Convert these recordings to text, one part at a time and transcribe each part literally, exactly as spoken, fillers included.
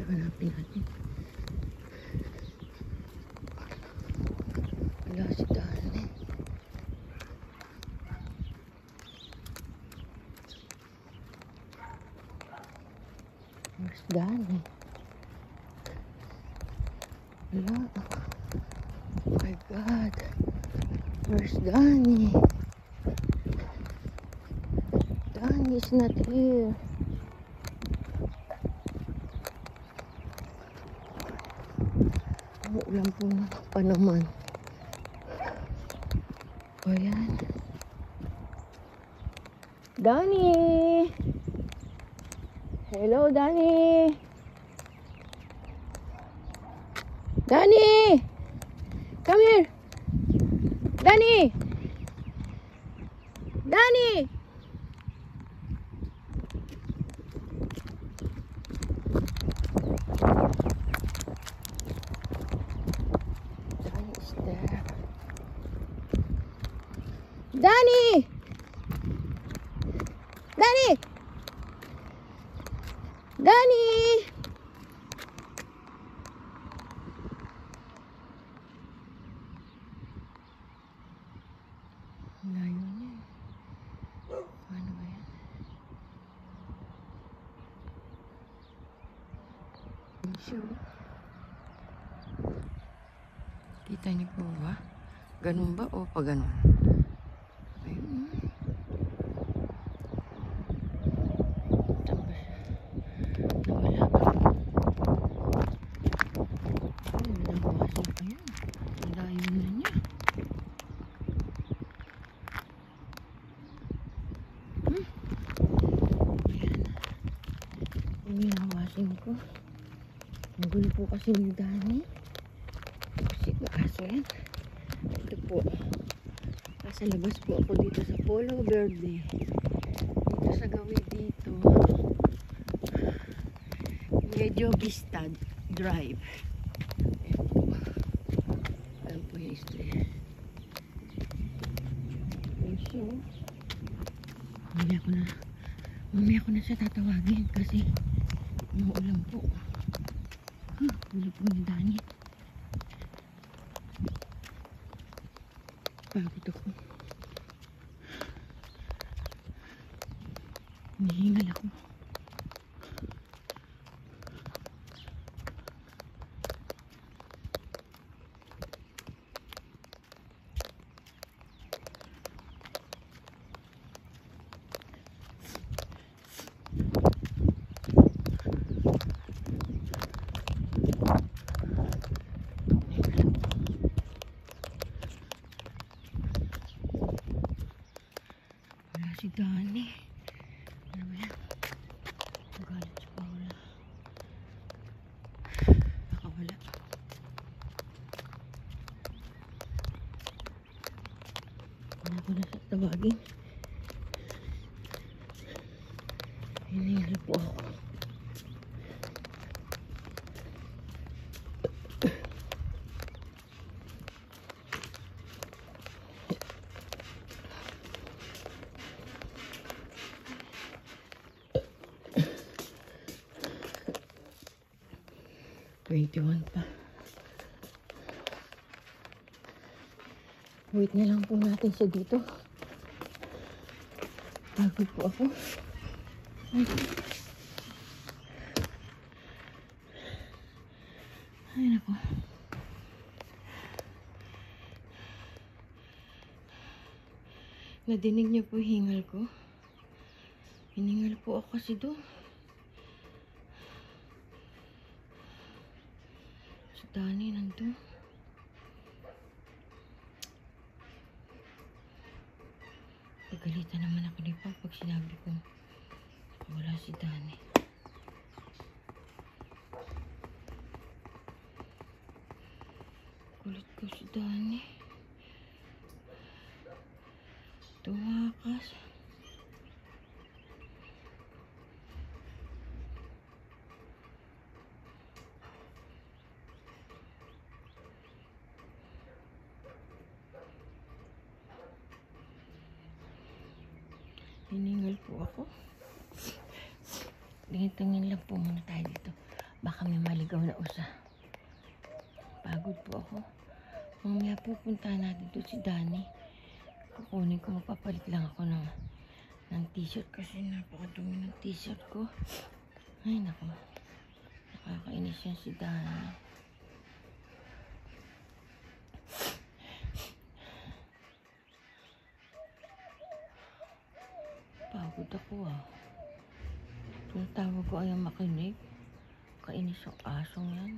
Hanapin natin. Wala si Dani. Where's Dani? Wala. Oh my God. Where's Dani? Dani is not here. Ulan po pa naman. O yan. Dani! Hello, Dani! Dani! Come here! Dani! Dani! Dani is there. Dani! Dani! Dani! Layo niya. Ano ba yan? Sure. Kita niyo po ba? Ganun ba o pa ganun? Ayun. Nawala ba? Ay, nalabawasan pa yan. Layo na niya. Hmm. Ayan. Yung hinawasin ko. Ang gulo po kasi ni Dani. Kasi kaso yan. Ito po. Nasa labas po ako dito sa Polo Verde. Dito sa gawin dito. Medyo Vista Drive. Ayan po. Ayan po yung history. Ayan siya. Mamaya ko na. Mamaya ko na siya tatawagin kasi umuulan po. Huh, ulo po ni Dani. Pagod ako. Hinihingal ako. Si Dani. Ano ba yan? Magalit si Paula. Nakawala. Ano ko na sa tawagin? Hinihingal po ako. twenty-one pa. Wait na lang po natin siya dito. Pagod po ako. Ay. Ay nako. Nadinig niyo po hingal ko. Hiningal po ako kasi doon. Si Dani nandun. Pagalitan naman ako ni Pa pag sinabi ko wala si Dani. Kulit ko si Dani. Tumakas. Hiningal po ako. Tingin-tingin lang po muna tayo dito. Baka may maligaw na usa. Pagod po ako. Mamaya pupunta natin doon si Danny. Kukunin ko, magpapalit lang ako ng, ng t-shirt kasi napakadumi ng t-shirt ko. Ay, naku. Nakakainis yan si Danny. Pagod ako ah. Tinatawag ko ayaw makinig. Kainis yung asong yan.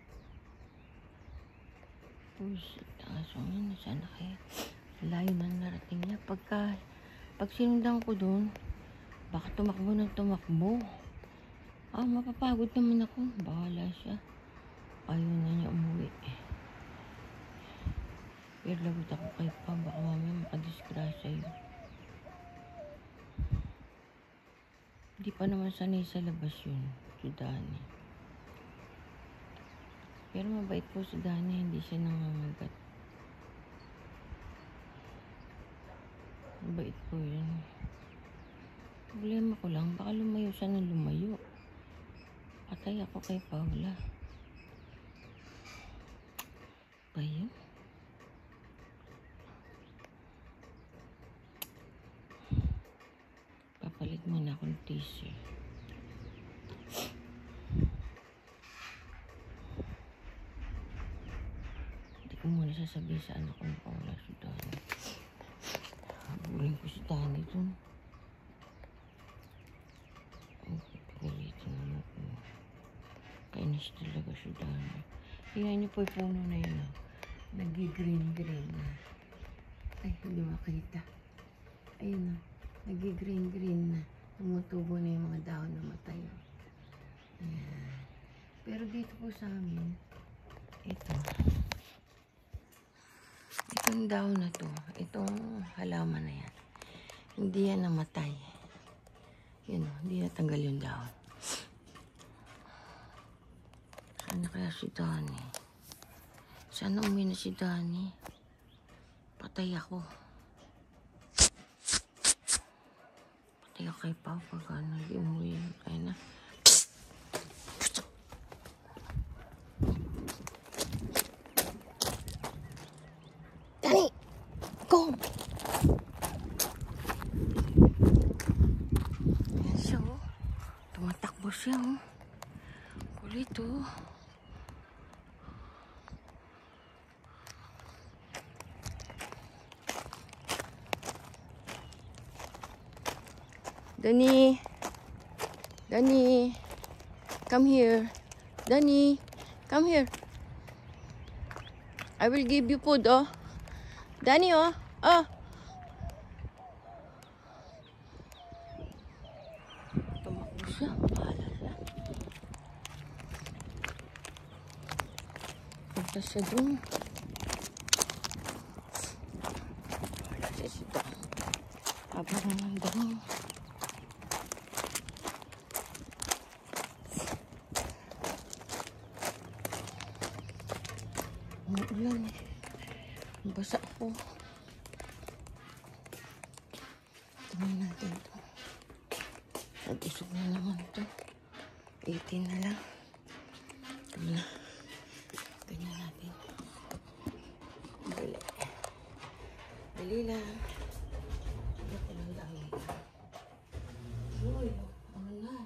Pusit ang asong yan. Sana kaya layo na narating niya. Pagka, pag sinundan ko dun, baka tumakbo ng tumakbo. Ah, mapapagod naman ako. Bahala siya. Ayaw na niya umuwi. Pero lagot ako kay pa. Baka mamaya makadisgrasya yun. Hindi pa naman sanay sa labas yun, si Danny. Pero mabait po si Danny, hindi siya nangangagat. Mabait po yun. Problema ko lang, baka lumayo siya ng lumayo. Patay ako kay Paula. Ba yun? Papalit muna akong t-shirt. Hindi ko muna sasabihin sa anak kong Paula si Danny. Habulin ko si Danny dun. Ang pagalitin naman ko. Kainis talaga si Danny. Tingnan niyo po yung puno na yun. Oh. Nag-green-green na. Ay, hindi makita. Ayun o. Oh. Nag-green-green na. Tumutubo na yung mga dahon na matay. Ayan. Pero dito po sa amin, ito. Itong dahon na to, itong halaman na yan, hindi yan namatay. Yan o, hindi natanggal yung dahon. Sana kaya si Danny? Sana uwi na si Danny? Patay ako. Patay ako kay Pao pag ano, hindi umuwi. Kaya na. Danny! Go! Ayan siya oh. Tumatakbo siya oh. Kulit oh. Danny, Danny, come here. Danny, come here. I will give you food, oh. Danny, oh, oh. Tumakbo siya, bahala siya. Punta siya dun. Bahala siya siya. Habang naman dun. Umuulan eh. Basa ako. Tingnan natin ito. Nag-usog na naman ito. eighteen na lang. Ito na. Ganyan natin. Dali. Dali lang. Ito lang dami. Uy, ano na?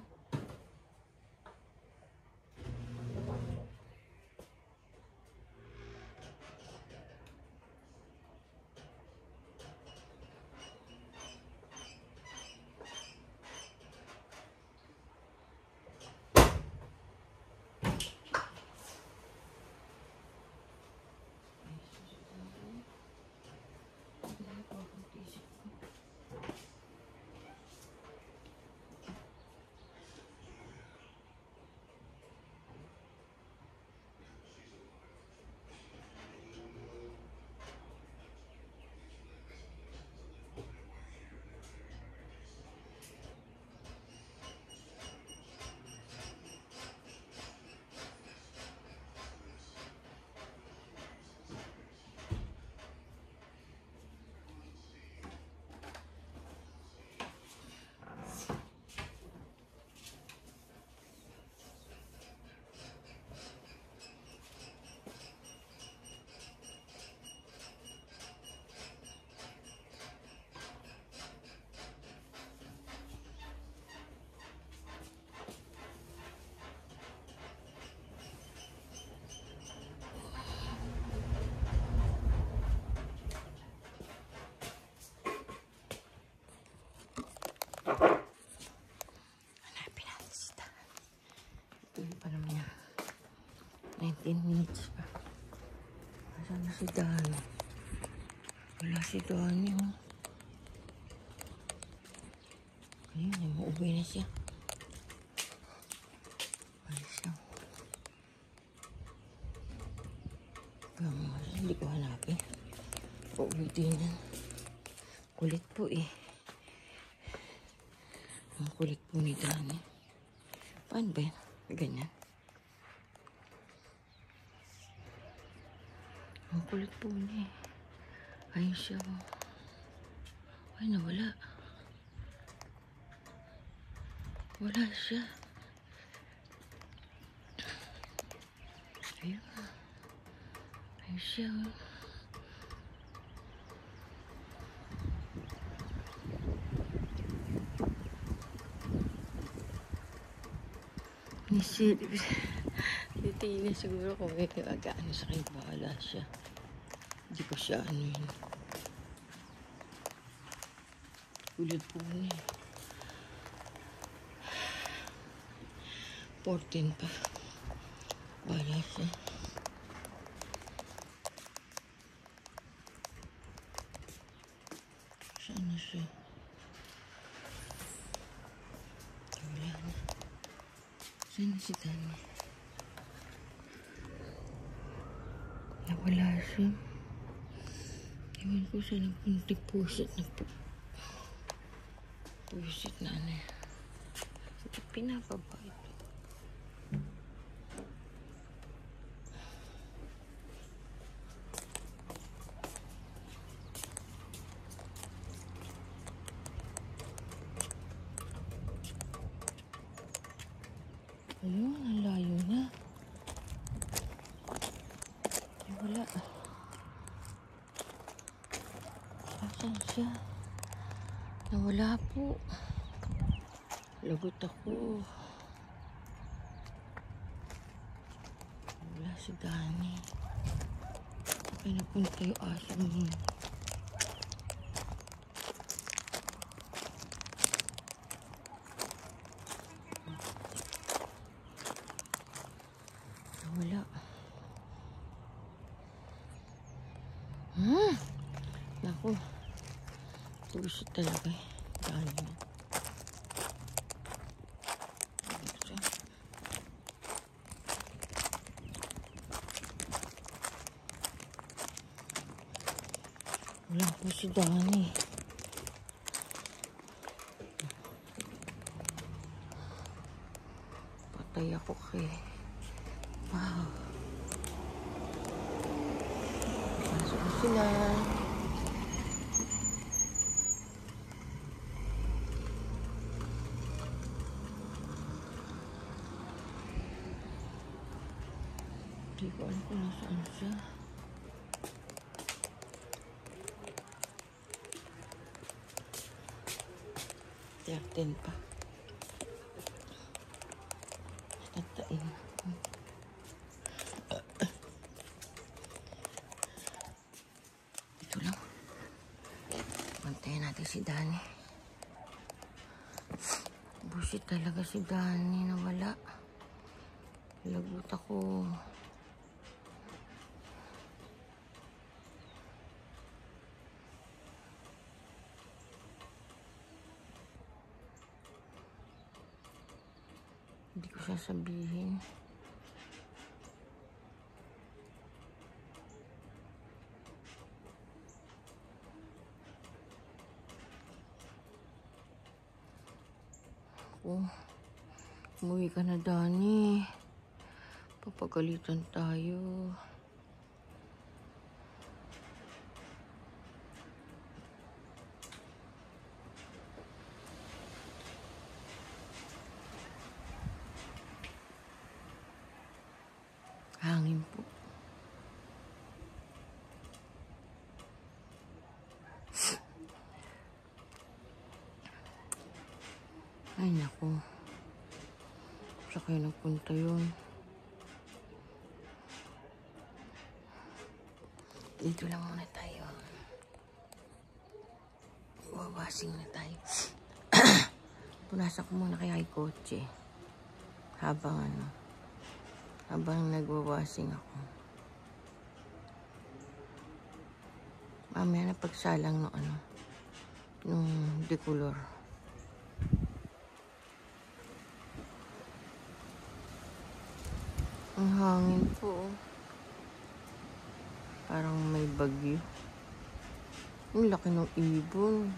Hindi pa naman niya. nineteen minutes pa. Asan na si Dani? Wala si Dani, oh. Ayun, umuwi na siya. Ay siya. Kaya hindi ko hanapin. Uuwi din yan. Kulit po eh. Ang kulit po ni Dani. Paano ba yan? Ganyan. Ang kulit po niya eh. Ayun siya. Ay, nawala. Wala siya. Ayun. Ayun siya. Nisid. Titingin siguro kung may kagaano sa kayo. Bahala siya. Hindi ko siya ano yun. Ulit po niya. fourteen pa. Bahala siya. Saan na siya? Wala na. Saan na si Dani? Nawala siya. Ewan ko siya nagpuntik pusit na po. Pusit na ano yan. Ito pinapaba ito. Ayun, ang layo na. Ay, wala. Asan siya? Nawala po. Lagot ako. Wala si Dani. Saan napunta yung aso mo? Wala. Hmm. Naku. Puso talaga eh. Dahil na. Wala po si Dani. Patay ako kay. Wow. Pasok na sila. Hindi ko alam kung nasaan siya. thirteen pa. Tatain. Ito lang. Bantayan natin si Dani. Busit talaga si Dani. Nawala. Lagot ako. Hindi ko sasabihin. Oh, umuwi ka na, Dani. Papagalitan tayo. Hangin po. Ay, naku. Saan kayo nagpunta yun? Dito lang muna tayo. Wawasing na tayo. Punasan ko muna kaya ay kotse. Habang ano. habang nagwawashing ako. Mamaya na pagsalang no ano, nung decolor. Ang hangin po. Parang may bagyo. Ang laki ng ibon.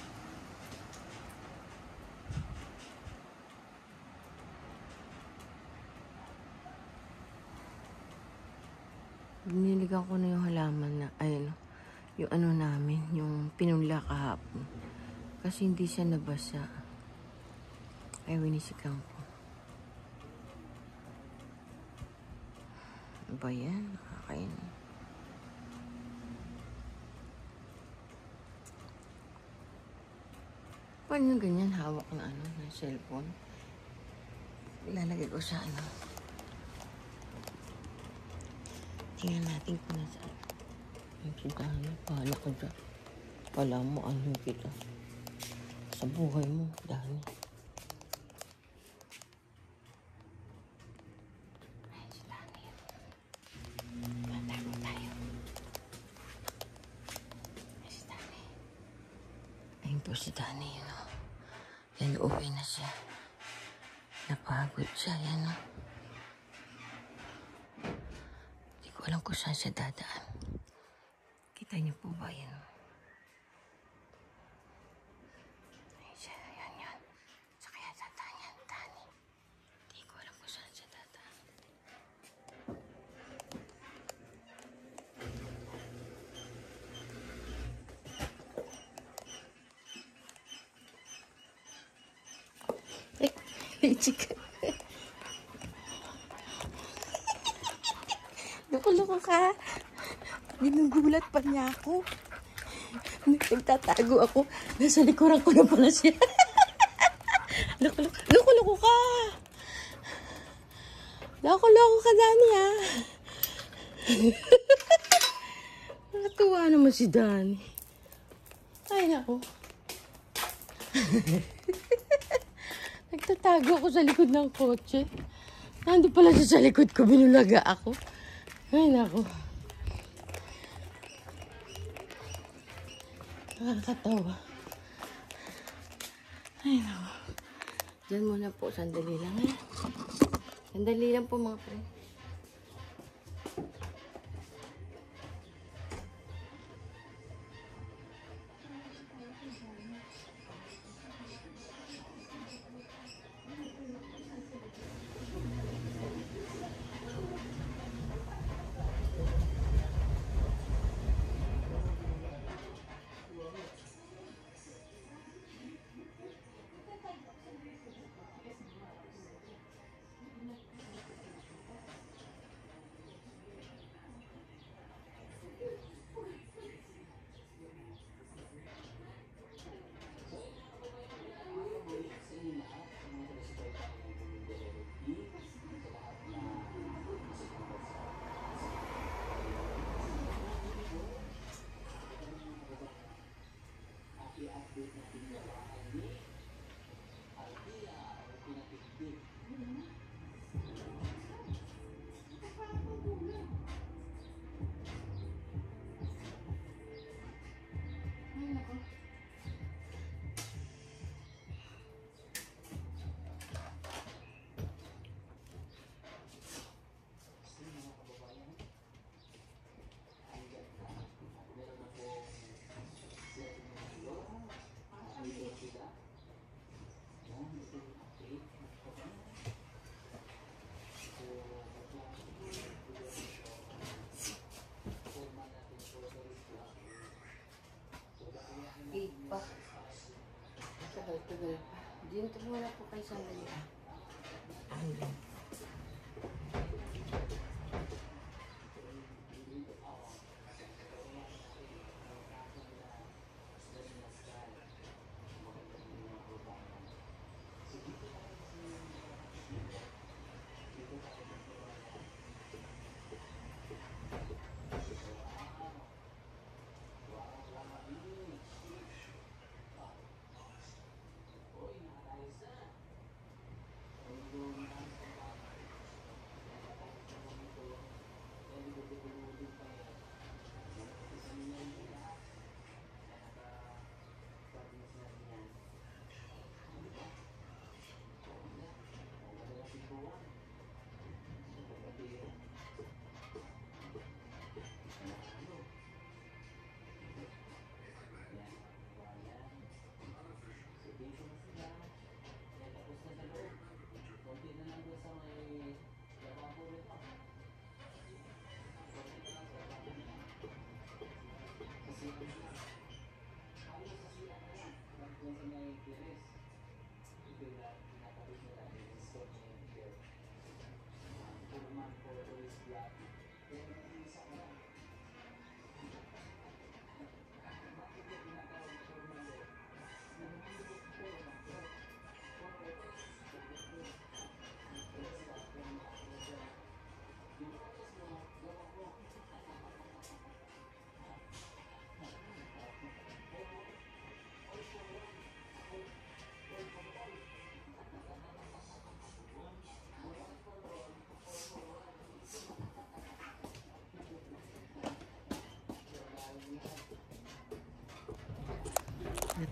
Biniligan ko na yung halaman na, ayun, yung ano namin, yung pinula kahapon. Kasi hindi siya nabasa. Ay, winisikan ko. Ano ba yan? Nakakain. Paano yung ganyan? Hawak na ano, na cellphone. Ilalagay ko sa ano. Tingnan natin kung nasaan. Yung sudahan, pahala ko dyan. Pala mo, ano kita. Sa buhay mo, Dani. Ayan si Dani. Tatago tayo. Ayan si Dani. Ayun po si Dani, yun o. Yan, uwi na siya. Napagod siya, yan o. Hindi ko alam kung saan siya dadaan. Kita niyo po ba yan? Ayan siya, yan yan. Sa kaya dadaan yan, Dani. Hindi ko alam kung saan siya dadaan. Ay, chika. Loko-loko ka. Ginugulat pa niya ako. Nagtatago ako. Nasa likuran ko na pala siya. Loko-loko. Loko-loko ka. Loko-loko ka, Dani, ha. Nakatuwa naman si Dani. Ay, ako. Nagtatago ako sa likod ng kotse. Nandun pala siya sa likod ko. Binulaga ako. Ay, nako. Nakakatawa. Ay, nako. Diyan muna po. Sandali lang, eh. Sandali lang po, mga friend. Eight pa. Tagal-tagal pa. Dito muna po kayo sa mga. Ayun.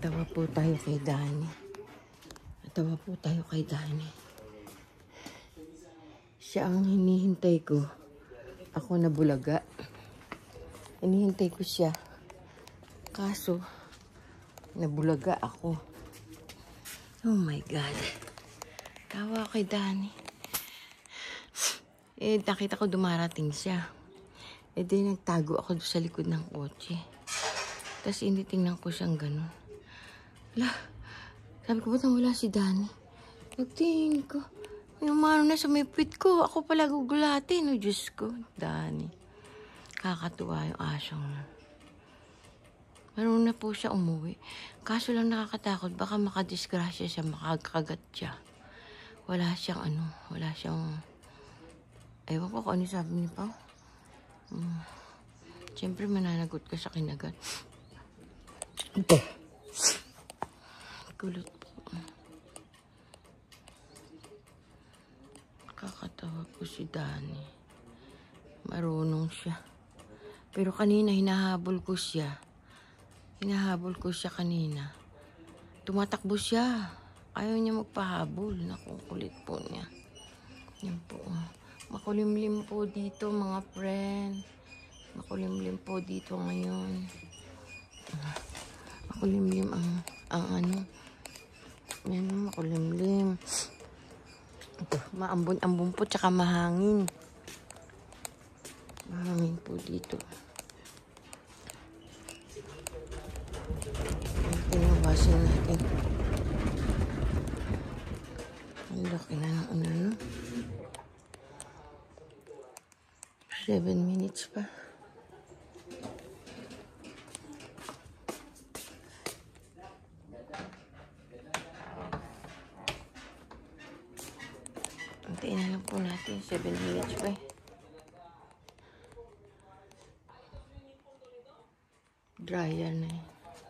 Natawa po tayo kay Dani. Natawa po tayo kay Dani. Siya ang hinihintay ko. Ako na bulaga. Hinihintay ko siya. Kaso, nabulaga ako. Oh my God. Tawa kay Dani. Eh, nakita ko dumarating siya. Eh, di nagtago ako sa likod ng kotse. Tapos, initingnan ko siyang ganun. Wala. Sabi ko, ba't wala si Dani? Nagtingin ko. Yung mano na sa may pit ko. Ako pala gugulatin. O, Diyos ko. Dani. Kakatuwa yung asyong. Marunong na po siya umuwi. Kaso lang nakakatakot. Baka makadisgrasya siya. Makakagat siya. Wala siyang ano. Wala siyang... Ewan ko kung ano sabi ni Pao. Hmm. Siyempre mananagot ka sa kinagat. Ito. Kulot po. Kakatawa po si Dani. Marunong siya. Pero kanina hinahabol ko siya. Hinahabol ko siya kanina. Tumatakbo siya. Ayaw niya magpahabol. Naku, kulit po niya. Yan po. Makulimlim po dito mga friend. Makulimlim po dito ngayon. Makulimlim ang, ang ano. Yan, makulimlim. Ito, maambon-ambon po tsaka mahangin. Mahangin po dito. Tinawasin natin. Ang laki na ng ano, no? Seven minutes pa. Antayin na lang po natin. Seven minutes pa eh. Dryer na eh.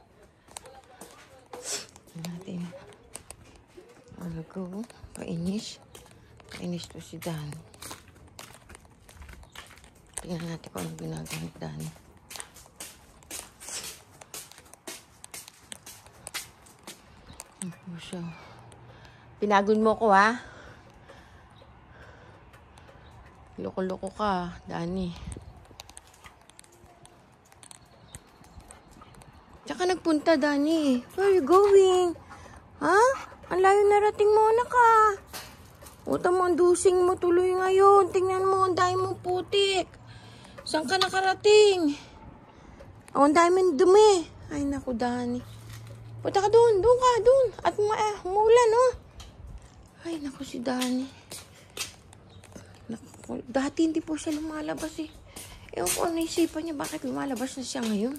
Natin. Ano ko? Painis. Painis to si Dan. Tingnan natin kung ano ginagamit Dani. Ano siya? Pinagod mo ko ha? Loko-loko ka, Dani. Tsaka nagpunta, Dani. Where are you going? Ha? Ang layo narating mo na ka. Uta mo ang dusing mo tuloy ngayon. Tingnan mo, ang dahil mo putik. Saan ka nakarating? Oh, ang dami ng dumi. Ay, naku, Dani. Punta ka doon. Doon ka, doon. At uh, umulan, no? Ay, naku, si Dani. Naku, dati hindi po siya lumalabas, eh. Ewan ko, naisipan niya bakit lumalabas na siya ngayon.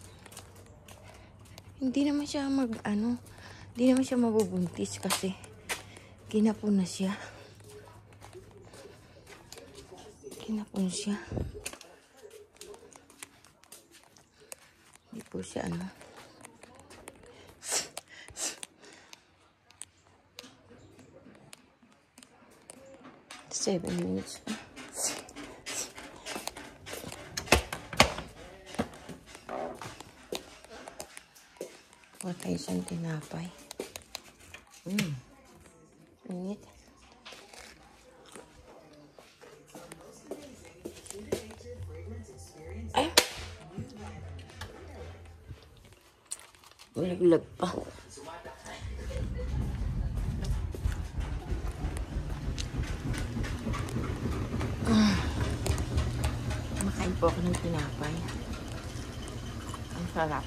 Hindi naman siya mag, ano, hindi naman siya mabubuntis kasi kinapon na siya. Kinapon siya. Hindi po siya ano. Seven minutes pa. Kuha tayo isang tinapay. Mm. Init. Ay! Ulaglag pa. Ah. Makain po ako ng tinapay. Ang sarap.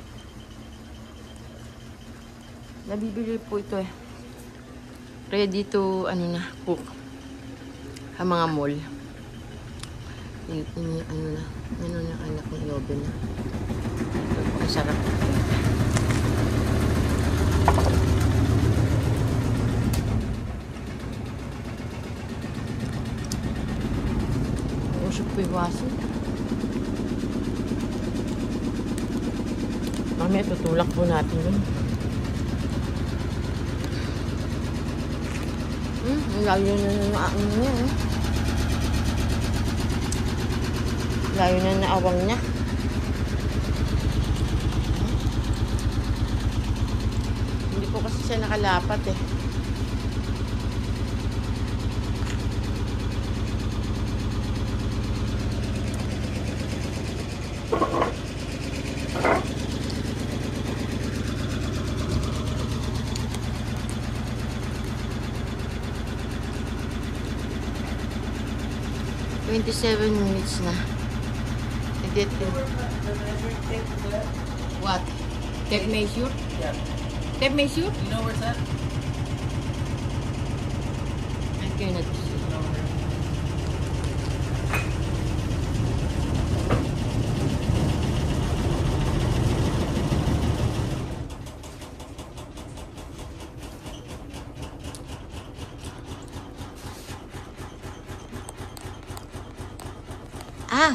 Nabibili po ito eh. Ready to, ano na, cook. Ang mga mall. Yung, yung, ano na, ano na anak ng oven na. Ang sarap. Usok po yung waso. Mamaya tutulak po natin yun. Hmm, layo na na naawang niya. Eh. Layo na naawang niya. siya nakalapat eh. twenty-seven minutes na. Edit ko. What? Tape measure? Yeah. Tape measure? You know where's that? I cannot see. Ah!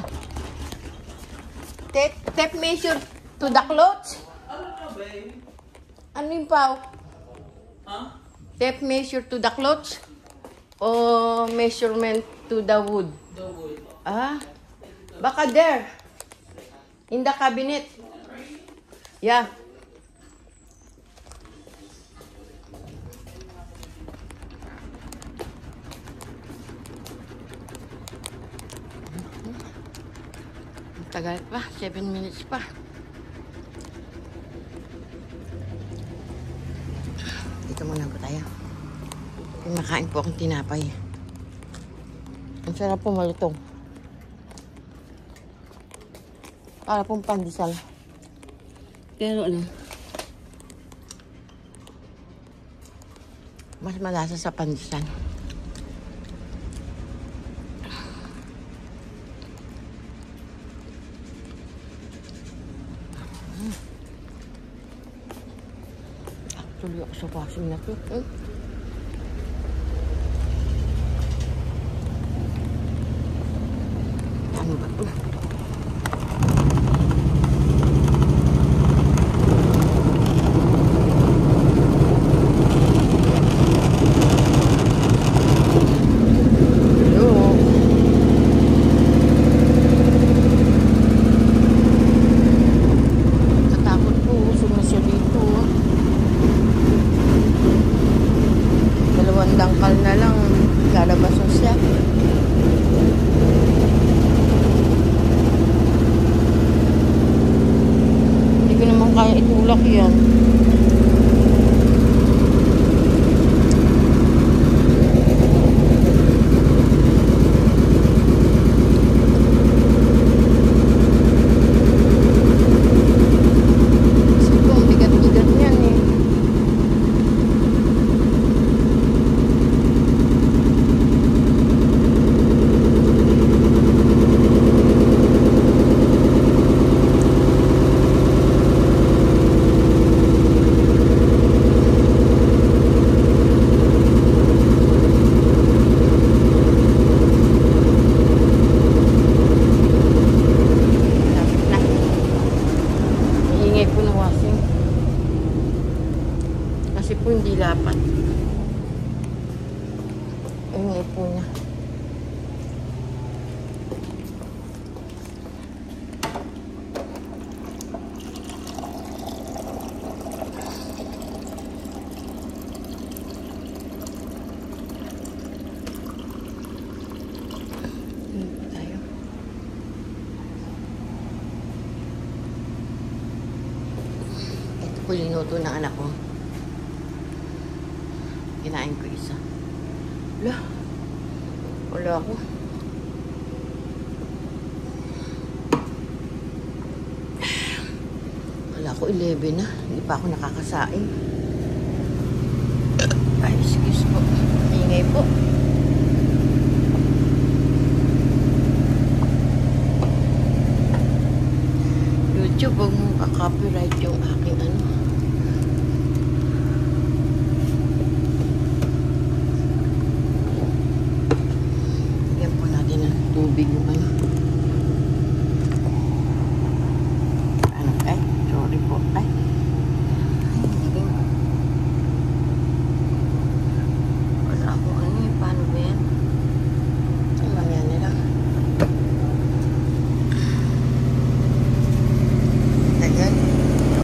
Tape, tape measure to the clothes? I don't know, baby. Ano yung pao? Huh? Tape measure to the clothes? O measurement to the wood? The wood. Ah, baka there. In the cabinet. Yeah. Tagal pa. Seven minutes pa. Dito muna po tayo. Kumakain po akong tinapay. Ang sarap po malutong. Para pong pandesal. Pero ano, mas malasa sa pandesal. Actually ako sa washing na to. Hmm? Ano ba ito? Dangkal na lang, lalabas na siya. Hindi ko naman kaya itulak yan. Siguro, ang bigat-bigat niyan eh. Kasi po hindi lapat. Ayun po na. Ayun po tayo. Ito po linuto ng anak ko. Kinain ko isa. Wala. Wala ako. Wala ako eleven na. Hindi pa ako nakakasain. Ay, excuse me.